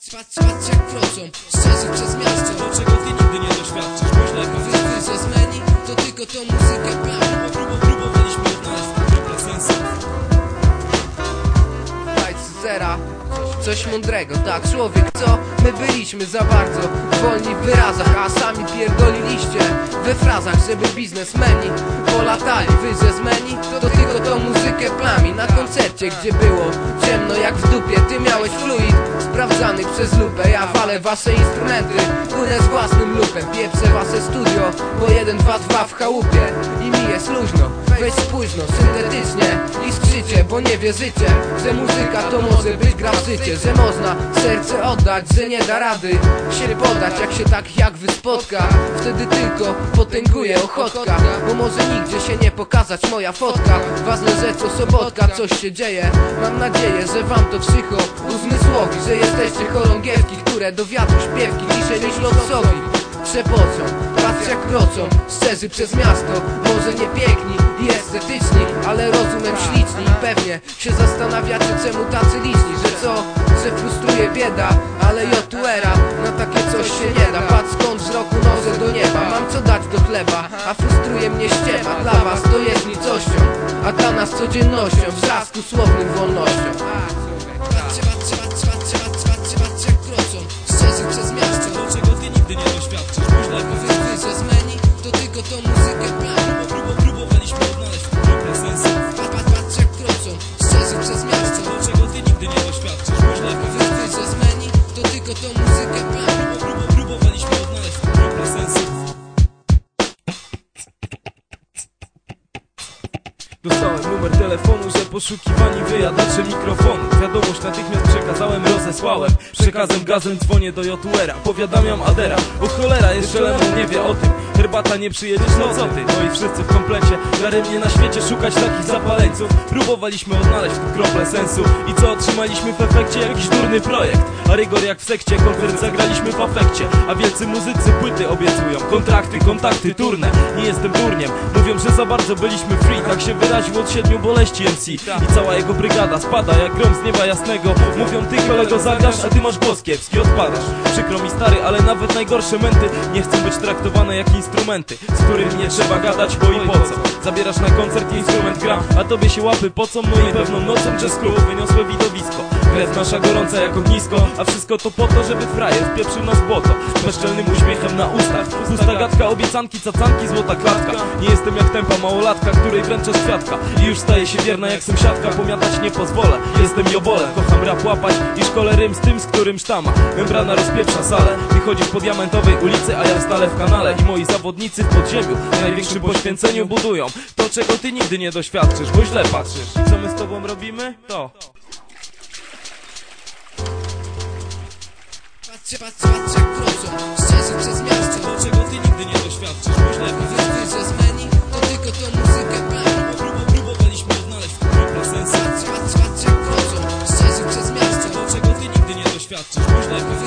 Patrz jak wrócą, szczerze przez miasto. Do czego ty nigdy nie doświadczysz, bo źle Wy ze zmieni, to tylko tą muzykę plamy. Próbowaliśmy odnaleźć trochę sensu. Zera, coś mądrego, tak człowiek, co? My byliśmy za bardzo wolni w wyrazach, a sami pierdoliliście we frazach, żeby biznesmeni polatali. Wy ze zmieni, to tylko tą muzykę plami. Na koncercie, gdzie było ciemno jak w dupie, ty miałeś fluid sprawdzany przez lupę. Ja walę wasze instrumenty, płynę z własnym lupem, pieprzę wasze studio, bo 1, 2, 2 w chałupie i mi jest luźno. Weź spóźno, syntetycznie i skrzycie, bo nie wierzycie, że muzyka to może być gra w życie, że można serce oddać, że nie da rady się podać. Jak się tak jak wy spotka, wtedy tylko potęguje ochotka, bo może nigdzie się nie pokazać moja fotka. Ważne, że co sobotka coś się dzieje. Mam nadzieję, że wam to psycho uzmysłowi, że jesteście chorągiewki, które do wiatru śpiewki ciszej niż lot sowi przepocą. Patrz jak wrocą, szczerzy przez miasto. Może nie piękni i estetyczni, ale rozumem śliczni. I pewnie się zastanawiacie, czemu tacy liczni, że co? Że frustruje bieda, ale jotuera na takie coś się nie da. Patrz skąd wzroku noszę do nieba, mam co dać do chleba, a frustruje mnie ściema. Dla was to jest nicością, a dla nas codziennością, wrzasku słownym wolnością. Patrz jak wrocą, szczerzy przez miasto. Do czego ty nigdy nie doświadczysz, bo źle Wy ze zmieni, to tylko tą muzykę plamy. Próbowaliśmy odnaleźć trochę sensu. Patrz jak wrocą, szczerzy przez miasto. Do czego ty nigdy nie doświadczysz, bo źle Wy ze zmieni, to tylko tą muzykę plamy. Próbowaliśmy odnaleźć trochę sensu. Dostałem numer telefonu, że poszukiwani wyjadacze mikrofonu. Wiadomość natychmiast przekazałem, rozesłałem. Przekazem gazem dzwonię do Jotuera, powiadamiam Adera. O cholera, jeszcze Lemon nie wie o tym. Herbata nie przyjedziesz, no co ty? No i wszyscy w komplecie. Daremnie na świecie szukać takich zapaleńców. Próbowaliśmy odnaleźć tu kroplę sensu. I co otrzymaliśmy w efekcie? Jakiś durny projekt. A rygor jak w sekcie, koncert zagraliśmy w afekcie. A wielcy muzycy płyty obiecują, kontrakty, kontakty, turne. Nie jestem durniem, mówią, że za bardzo byliśmy free. Tak się wyraził od 7 boleści MC. I cała jego brygada spada jak grom z nieba jasnego. Mówią, ty kolego zagrasz, a ty masz głos kiepski, odpadasz. Przykro mi stary, ale nawet najgorsze męty nie chcą być traktowane jak instrumenty, z którymi nie trzeba gadać, bo i po co. Zabierasz na koncert, instrument gra, a tobie się łapy pocą. No i pewną nocą jazz club wyniosłe widowisko. Krew nasza gorąca jak ognisko, a wszystko to po to, żeby frajer wpieprzył nas w błoto. Z bezczelnym uśmiechem na ustach, pusta gadka, obiecanki, cacanki, złota klatka. Nie jestem jak tempa małolatka, której wręczę z kwiatka. I już staje się wierna jak sąsiadka, pomiatać nie pozwolę. Jestem jobolem, kocham rap łapać i szkole rym z tym, z którym sztama. Membrana rozpieprza salę, wychodzisz po Diamentowej ulicy, a ja stale w kanale. I moi zawodnicy w podziemiu, w największym poświęceniu budują to, czego ty nigdy nie doświadczysz, bo źle patrzysz. I co my z tobą robimy? To Patrz jak wrocą, szczerzy przez miasto. do czego ty nigdy nie doświadczysz, bo źle Wy ze zmieni, to tylko tą muzykę plamy. próbowaliśmy odnaleźć trochę sensu. Patrz jak wrocą, szczerzy przez miasto. Do czego ty nigdy nie doświadczysz, bo źle